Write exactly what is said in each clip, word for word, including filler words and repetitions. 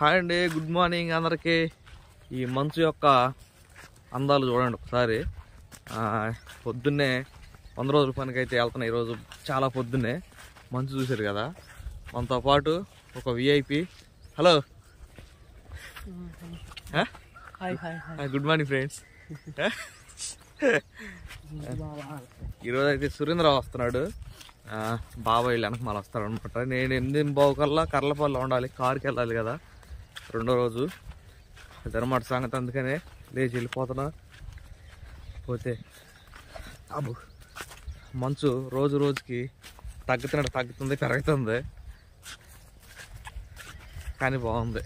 Hi అండి, good morning అందరికీ. ఈ మంచు యొక్క అందాలు చూడండి ఒకసారి. పొద్దున్నే వంద రోజుల పనికి అయితే వెళ్తున్నాయి. ఈరోజు చాలా పొద్దున్నే మంచు చూశారు కదా. మనతో పాటు ఒక VIP. Hello, good morning friends. ఈరోజు అయితే సురేంద్ర వస్తున్నాడు. బాబాయ్ వెనక మళ్ళీ వస్తాడు అనమాట. నేను ఎనిమిది బావు కల్లా కర్లపల్లి ఉండాలి, కారుకి వెళ్ళాలి కదా రెండో రోజు. అదనమాట సంగతి. అందుకనే లేచి వెళ్ళిపోతున్నా. పోతే అబ్బు మంచు రోజు రోజుకి తగ్గుతున్నట్టు తగ్గుతుంది, పెరుగుతుంది, కానీ బాగుంది.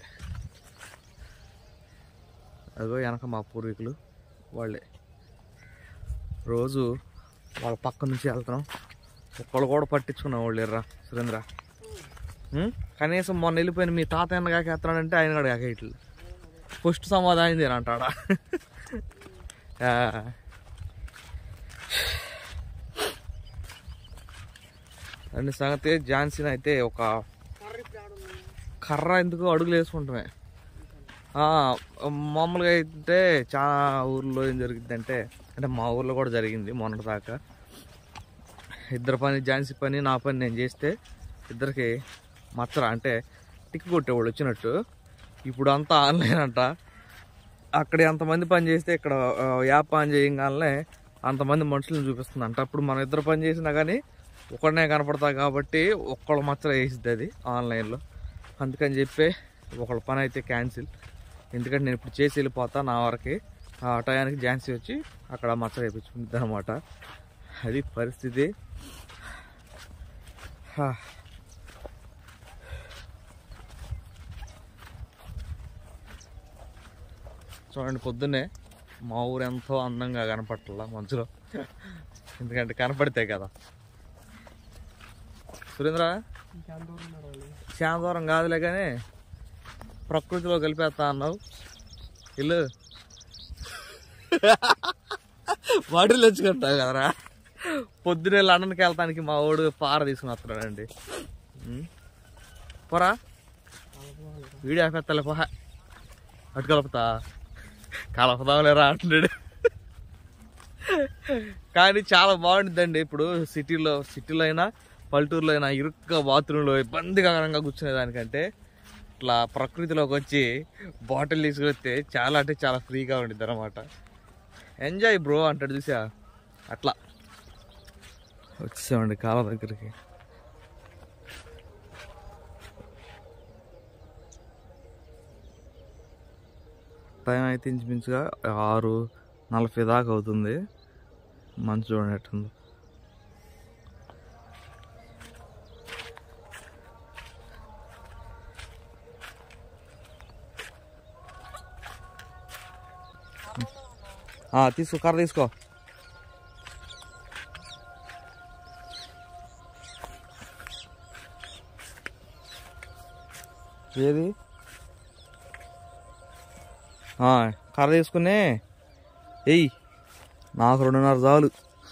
అదిగో వెనక మా పూర్వీకులు వాళ్ళే. రోజు వాళ్ళ పక్క నుంచి వెళ్తున్నాం. ఒక్కళ్ళు కూడా పట్టించుకున్న వాళ్ళు ఎర్రా సురేంద్ర. కనీసం మొన్న వెళ్ళిపోయిన మీ తాత ఎన్న కాకేస్తున్నాడంటే ఆయన కూడా కాకేయట్లేదు. ఫస్ట్ సమాధానం అంటాడా. అన్ని సంగతి. ఝాన్సీని అయితే ఒక కర్ర ఎందుకు అడుగులు వేసుకుంటామే. మామూలుగా అయితే చాలా ఊర్లో ఏం జరిగింది అంటే, అంటే మా ఊర్లో కూడా జరిగింది మొన్నటి దాకా. ఇద్దరు పని, ఝాన్సీ పని నా పని నేను చేస్తే ఇద్దరికి మచ్చరా అంటే టిక్ కొట్టేవాళ్ళు వచ్చినట్టు. ఇప్పుడు అంతా ఆన్లైన్ అంట. అక్కడ ఎంతమంది పని చేస్తే ఇక్కడ యాప్ ఆన్ చేయగానే అంతమంది మనుషులను చూపిస్తుంది అంట. అప్పుడు మనం ఇద్దరు పని చేసినా కానీ ఒకడనే కనపడతా కాబట్టి ఒక్కళ్ళ మచ్చర వేసిద్ది అది ఆన్లైన్లో. అందుకని చెప్పి ఒకళ్ళ పని అయితే క్యాన్సిల్. ఎందుకంటే నేను ఇప్పుడు చేసి వెళ్ళిపోతా నా వరకు. ఆ టయానికి ఝాన్సీ వచ్చి అక్కడ మచ్చర వేయించుకుంటుంది అనమాట. అది పరిస్థితి. చూడండి, పొద్దున్నే మా ఊరు ఎంతో అందంగా కనపట్ల మంచులో. ఎందుకంటే కనపడితే కదా. సురేంద్ర చాలా దూరం కాదులే కానీ ప్రకృతిలో కలిపేస్తా అన్నావు. ఇల్లు వాటిలో వచ్చుకుంటావు కదరా. పొద్దున్నే లండన్కి వెళ్తానికి మా వాడు పార తీసుకుని వస్తున్నాడండి. పోరా వీడియో ఆపేస్తాలే, పోహా అటు కలుపుతా కలపదాంలేరా అంటున్నాడు. కానీ చాలా బాగుంటుందండి. ఇప్పుడు సిటీలో సిటీలో అయినా పల్లెటూరులో అయినా ఇరుక్క బాత్రూంలో ఇబ్బందికరంగా కూర్చునేదానికంటే ఇట్లా ప్రకృతిలోకి వచ్చి బాటిల్ తీసుకొస్తే చాలా అంటే చాలా ఫ్రీగా ఉంటుంది అన్నమాట. ఎంజాయ్ బ్రో అంటాడు చూసా. అట్లా వచ్చేసామండి కాలువ దగ్గరికి. టైం అయితే ఇంచుమించుగా ఆరు నలభై దాకా అవుతుంది. మంచు చూడండి ఎట్టుంది. తీసుకో, కర్ర తీసుకో. ఏది కర్ర తీసుకునే ఎయ్, నాకు రెండున్నర చాలు.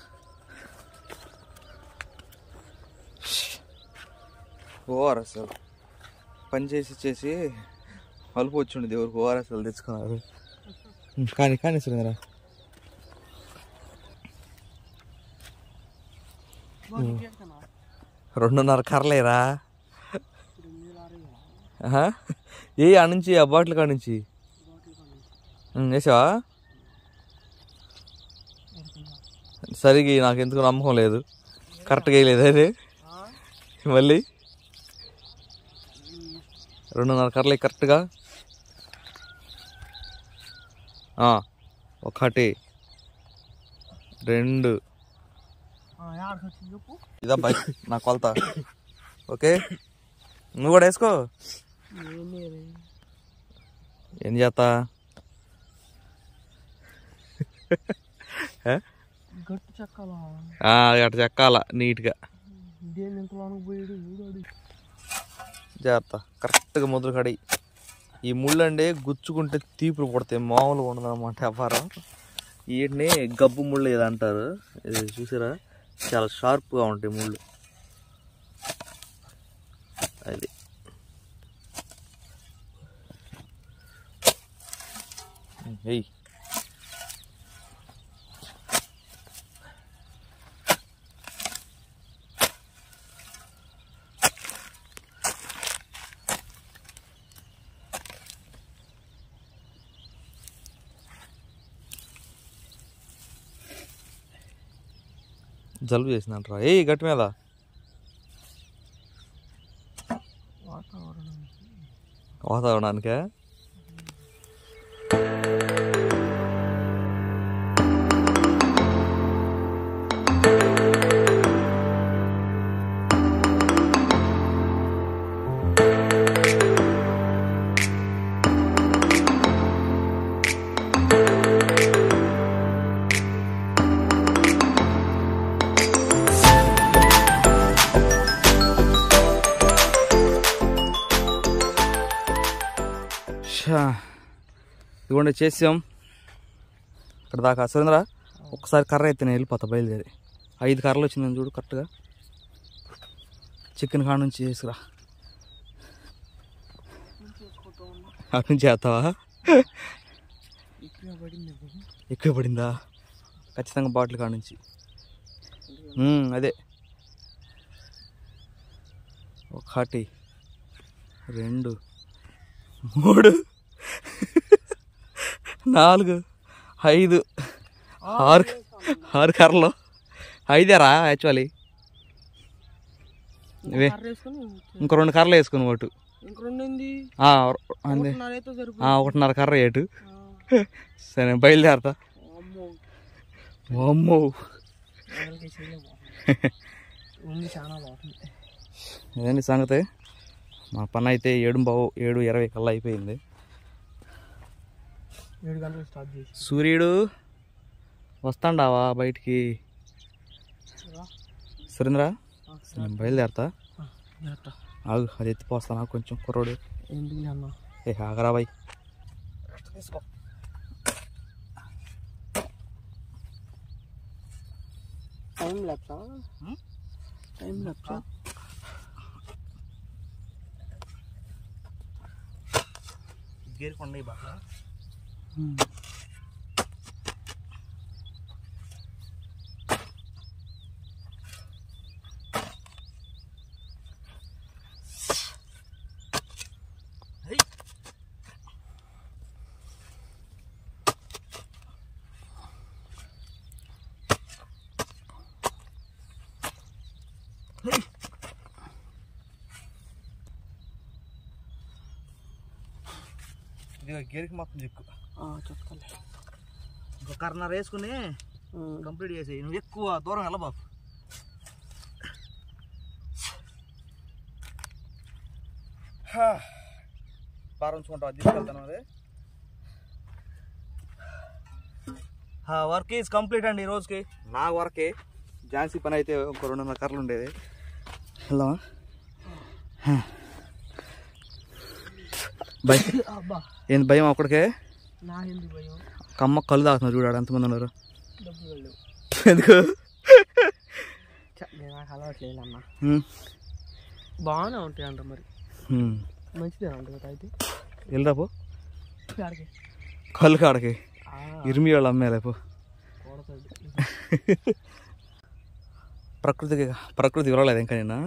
ఓఆర్ఎస్ఎల్ పని చేసి చేసి కలుపు వచ్చిండు దేవుడికి. ఓఆర్ఎస్ఎల్ తెచ్చుకున్నారు. కానీ కానీ సురేంద్ర రెండున్నర కర్రలేరా. ఏ ఆ నుంచి ఆ బాటిల్ కాడ నుంచి వేసావా? సరిగి నాకు ఎందుకు నమ్మకం లేదు. కరెక్ట్గా వేయలేదు అది. మళ్ళీ రెండున్నర కర్రలే కరెక్ట్గా. ఒకటి రెండు ఇదా బైక్ నా కొలత. ఓకే, నువ్వు కూడా వేసుకో. ఏం చేస్తా అటు చెక్కాల నీట్గా. జాగ్రత్త, కరెక్ట్గా ముద్ర కడి. ఈ ముళ్ళు అంటే గుచ్చుకుంటే తీపులు పడతాయి, మామూలుగా ఉండదు అన్నమాట వ్యాపారం. వీటిని గబ్బు ముళ్ళు ఏదో అంటారు. ఇది చూసారా, చాలా షార్ప్గా ఉంటాయి ముళ్ళు. అది ఎయ్ జలుబు చేసిందంటారా? ఏ గట్టి మీద వాతావరణానికే ఇదిగోండి చేసాం ఇక్కడ దాకా. సురేంద్ర ఒక్కసారి కర్ర అయితే నేను వెళ్ళిపోతా బయలుదేరి. ఐదు కర్రలు వచ్చిందని చూడు కరెక్ట్గా. చికెన్ కాడ నుంచి చేసుకురా. అటు నుంచి చేస్తావా? ఎక్కువ పడిందా? ఖచ్చితంగా బాటిల్ కాడ నుంచి. అదే ఒకటి రెండు మూడు నాలుగు ఐదు ఆరు ఆరు కర్రలు. ఐదేరా యాక్చువల్లీ. ఇవే ఇంకో రెండు కర్రలు వేసుకుని ఓటు. అంతే ఒకటిన్నర కర్ర ఏటు. సరే బయలుదేరతా. అమ్మో ఇదండి సంగతి. మా పని అయితే ఏడు బావు ఏడు ఇరవై కల్లా అయిపోయింది. ఏడు గంటలు స్టార్ట్ చేసి సూర్యుడు వస్తాండావా బయటికి? సురేంద్ర నేను బయలుదేరతా. ఆగు అది ఎత్తిపోస్తానా కొంచెం కుర్రోడు. ఏ ఆగరా బాయ్. తీసుకో. టైం లేకపోతే టైం లేకపోతే గేరుకొండ బాగా ఇది గేరికి మొత్తం చిక్కు చెప్తాను. ఇంకో కర్నర్ వేసుకుని కంప్లీట్ చేసి నువ్వు ఎక్కువ దూరం వెళ్ళ బాబు. పారించుకుంటావు తీసుకెళ్తాను. అది వర్క్ ఈజ్ కంప్లీట్ అండి ఈ రోజుకి. నా వర్కే ఝాన్సీ పని అయితే ఇంకో రెండున్నర కర్రలు ఉండేది. వెళ్దామా? భయం ఏంది? భయం అక్కడికే కమ్మ కళ్ళు తాగుతున్నారు చూడాడు. ఎంతమంది ఉన్నారు? ఎందుకు? అలవాట్లేదు అన్న. బాగానే ఉంటాయి అంట. మరి మంచిదే ఉంటుంది అయితే. వెళ్ళరాపో కళ్ళు కాడకి ఇరిమి వాళ్ళు అమ్మేలేపో. ప్రకృతికి ప్రకృతి విరవలేదు ఇంకా. నేను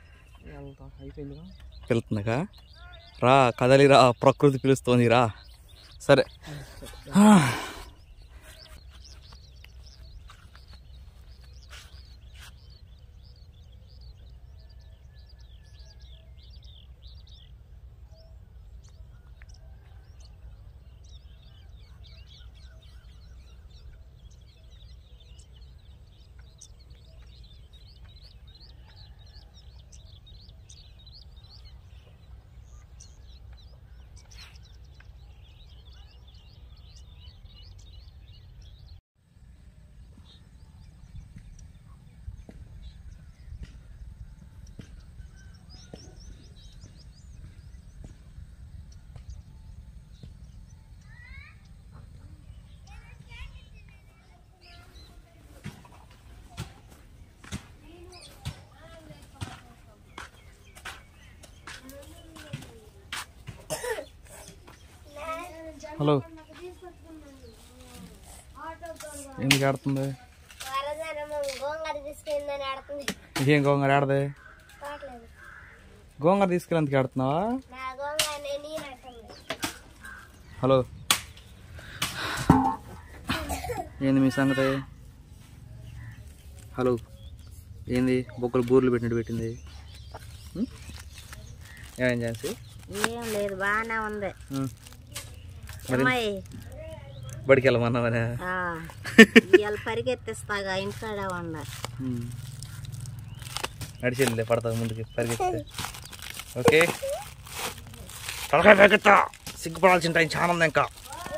వెళ్తున్నాక రా కదలిరా, ప్రకృతి పిలుస్తోంది రా. సరే హలో ఎందుకు ఆడుతుంది? ఏం గోంగూర ఆడదే? గోంగూర తీసుకెళ్ళి ఎందుకు ఆడుతున్నావా? హలో, ఏంది మీ సంగతి? హలో, ఏంది బొక్కలు బూర్లు పెట్టినట్టు పెట్టింది? ఏమేం చేసి? ఏం లేదు, బాగానే ఉంది. బడికి వెళ్ళమన్నావనే? ఇవాళ పరిగెత్తిస్తాగా ఇంటికాడ ఉండ. నడిచి పడతావు ముందుకి పరిగెత్తే. ఓకే, తలకాయ పరిగెత్తా, సిగ్గుపడాల్సిన టైం చాలా ఉంది ఇంకా.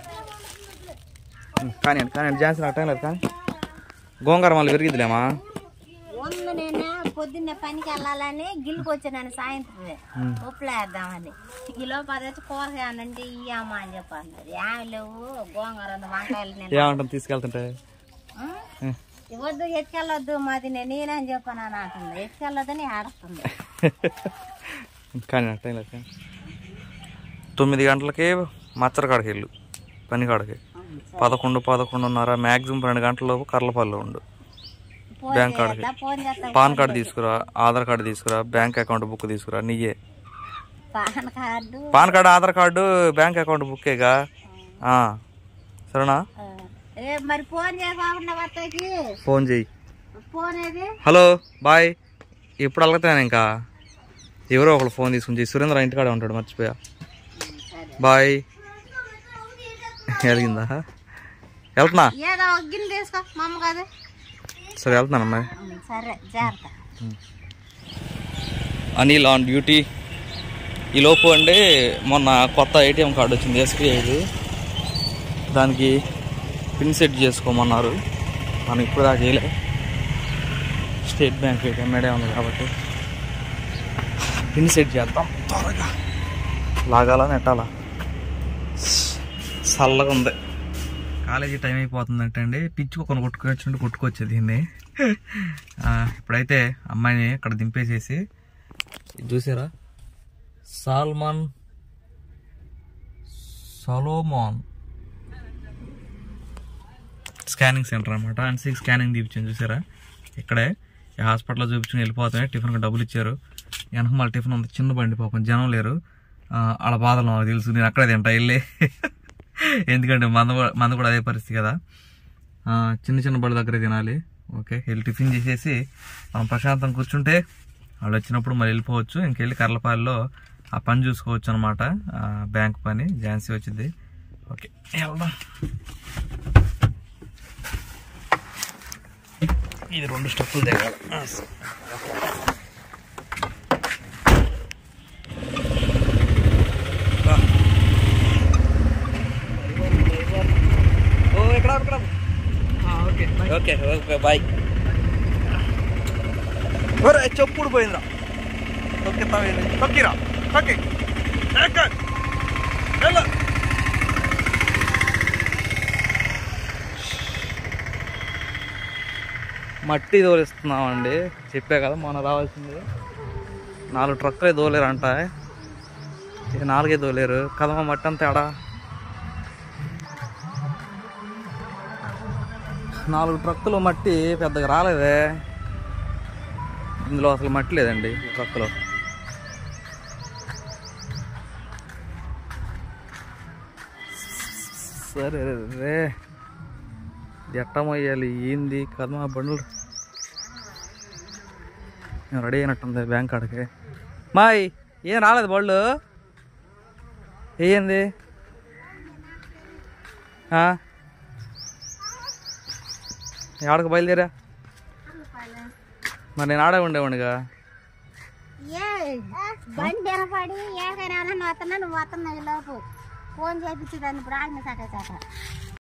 కానీ కానీ ఝాన్సీ నాకు టైం లేదు. కానీ గోంగూర మళ్ళీ పెరిగిద్దిలేమా? ఉంది, నేను పొద్దున్నే పనికి వెళ్ళాలని గిల్లుకొచ్చాను సాయంత్రం ఉప్పులు వేద్దామని. కిలో పది వచ్చి కూరగాయనంటే ఇయ్యమ్మా అని చెప్పాను. ఏమి లేవు గోంగూర వంకాయలు ఏమంటాం తీసుకెళ్తుంటే? వద్దు ఎత్తుకెళ్ళొద్దు మాది నేనని చెప్పాను అని అంటుంది. ఎత్తుకెళ్ళొద్దని ఆడుతుంది. కానీ నాకు టైం లేదు. తొమ్మిది గంటలకి మచ్చరకాడికి వెళ్ళు పని కాడికి. పదకొండు పదకొండున్నర మ్యాక్సిమం పన్నెండు గంటలలోపు కర్లపల్లి ఉండు. బ్యాంక్ కార్డుకి పాన్ కార్డు తీసుకురా, ఆధార్ కార్డు తీసుకురా, బ్యాంక్ అకౌంట్ బుక్ తీసుకురా. నీయే pan card, Aadhaar card, bank account బుక్కేగా. సరేనా? ఫోన్ చెయ్యి. Hello bye. ఎప్పుడు అలగతాను ఇంకా. ఎవరో ఒకళ్ళు ఫోన్ తీసుకుని చెయ్యి. సురేంద్ర ఇంటికాడే ఉంటాడు, మర్చిపోయా. బాయ్. వెలిగిందా? వెళ్తున్నా. సరే వెళ్తున్నానమ్మా. Anil on duty. ఈ లోపు అండి మొన్న కొత్త ఏటీఎం కార్డు వచ్చింది, ఎస్బీఐది. దానికి పిన్ సెట్ చేసుకోమన్నారు. మనం ఇప్పుడు దాకా చేయలే. స్టేట్ బ్యాంక్ ఏటీఎం మేడే ఉంది కాబట్టి పిన్ సెట్ చేద్దాం. త్వరగా లాగాల నెట్టాలా. చల్లగా ఉంది. కాలేజీ టైం అయిపోతుందంటే అండి పిచ్చుకు కొన్ని కొట్టుకొచ్చుంటే కొట్టుకొచ్చేది దీన్ని. ఇప్పుడైతే అమ్మాయిని ఇక్కడ దింపేసేసి, చూసారా సాల్మన్ సలోమాన్ స్కానింగ్ సెంటర్ అనమాట. అండ్ సిక్స్ స్కానింగ్ తీపించాను చూసారా. ఇక్కడే ఈ హాస్పిటల్లో చూపించుకుని వెళ్ళిపోతాయి. టిఫిన్కి డబ్బులు ఇచ్చారు. వెనక మళ్ళీ టిఫిన్ అంత చిన్న బండి, పాపం జనం లేరు. వాళ్ళ బాధలు నాకు తెలుసు, నేను అక్కడే తింటా వెళ్ళి. ఎందుకంటే మంద మంద కూడా అదే పరిస్థితి కదా. చిన్న చిన్న బడి దగ్గర తినాలి. ఓకే, వెళ్ళి టిఫిన్ చేసేసి మనం ప్రశాంతం కూర్చుంటే వాళ్ళు వచ్చినప్పుడు మళ్ళీ వెళ్ళిపోవచ్చు. ఇంకెళ్ళి కర్లపాలిలో ఆ పని చూసుకోవచ్చు అనమాట, బ్యాంక్ పని. ఝాన్సీ వచ్చింది. ఓకే వెళ్దాం. ఇది రెండు స్టెప్పులు దిగాలి. Okay okay bye. చెప్పుడు పోయిందిరా. తొక్కిరా తొక్కి మట్టి దోలిస్తున్నామండి. చెప్పే కదా మొన్న రావాల్సింది. నాలుగు ట్రక్కులే దోలేరు అంట. నాలుగే దోలేరు కదమ్మా. మట్టి అంతా ఆడ నాలుగు ట్రక్కులు మట్టి పెద్దగా రాలేదే. ఇందులో అసలు మట్టి లేదండి ట్రక్కులో. సరే రే ఎట్టమయ్యాలి ఏంది కదమ్మా. బండ్లు రెడీ అయినట్టుంది బ్యాంక్ కాడికి. మాయ్ ఏం రాలేదు బళ్ళు. ఏంది ఆడకు బయలుదేరా? మరి నేను ఆడే ఉండేవాడిగా. బండి ఎనపడి ఏకైనా వస్తున్నా నువ్వు వస్తున్నావు లోపు ఫోన్ చేయించు దాన్ని ఇప్పుడు ఆడిన సక